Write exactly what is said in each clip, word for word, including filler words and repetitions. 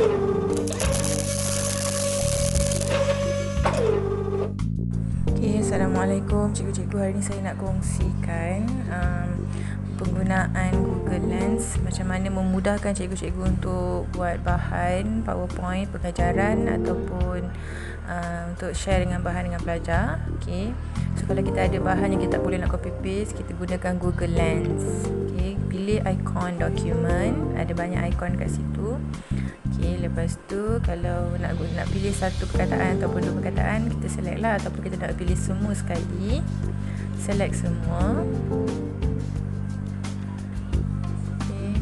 Okay, Assalamualaikum cikgu-cikgu. Hari ni saya nak kongsikan um, penggunaan Google Lens, macam mana memudahkan cikgu-cikgu untuk buat bahan PowerPoint pengajaran ataupun uh, untuk share dengan bahan dengan pelajar. Okay. So kalau kita ada bahan yang kita boleh nak copy paste, kita gunakan Google Lens. Okay. Pilih ikon dokumen, ada banyak ikon kat situ. Okay, lepas tu kalau nak nak pilih satu perkataan ataupun dua perkataan, kita select lah, ataupun kita nak pilih semua sekali, select semua. Okay.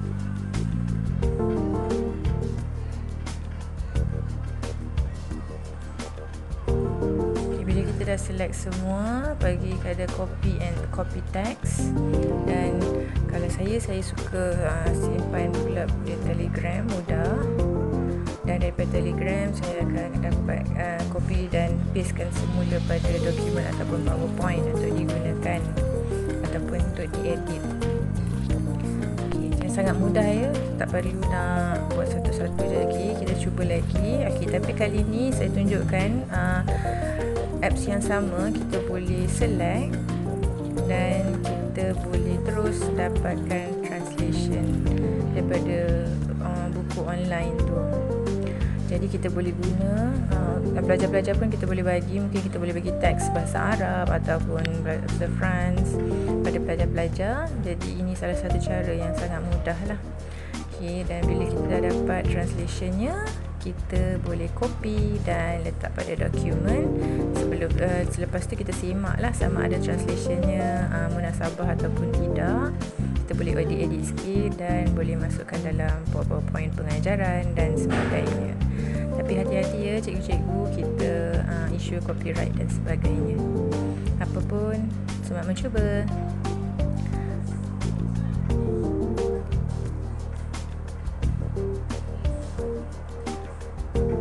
Okay, bila kita dah select semua, bagi kada copy and copy text. Dan kalau saya saya suka uh, simpan pula di Telegram, mudah. Dan daripada Telegram saya akan dapat uh, copy dan pastekan semula pada dokumen ataupun PowerPoint untuk digunakan ataupun untuk diedit. Okay, yang sangat mudah ya, tak perlu nak buat satu-satu je lagi. Kita cuba lagi. Okay, tapi kali ni saya tunjukkan uh, apps yang sama, kita boleh select dan kita boleh terus dapatkan translation daripada uh, buku online tu. Jadi kita boleh guna, uh, pelajar-pelajar pun kita boleh bagi, mungkin kita boleh bagi teks bahasa Arab ataupun bahasa France pada pelajar-pelajar. Jadi ini salah satu cara yang sangat mudah lah. Okay, dan bila kita dah dapat translationnya, kita boleh copy dan letak pada dokumen. Sebelum uh, selepas tu kita simak lah sama ada translationnya uh, munasabah ataupun tidak. Kita boleh edit-edit sikit dan boleh masukkan dalam PowerPoint pengajaran dan sebagainya. Tapi hati-hati ya cikgu-cikgu, kita uh, isu copyright dan sebagainya. Apapun, selamat mencuba.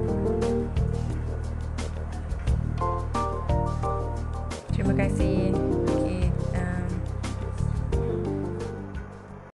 Terima kasih.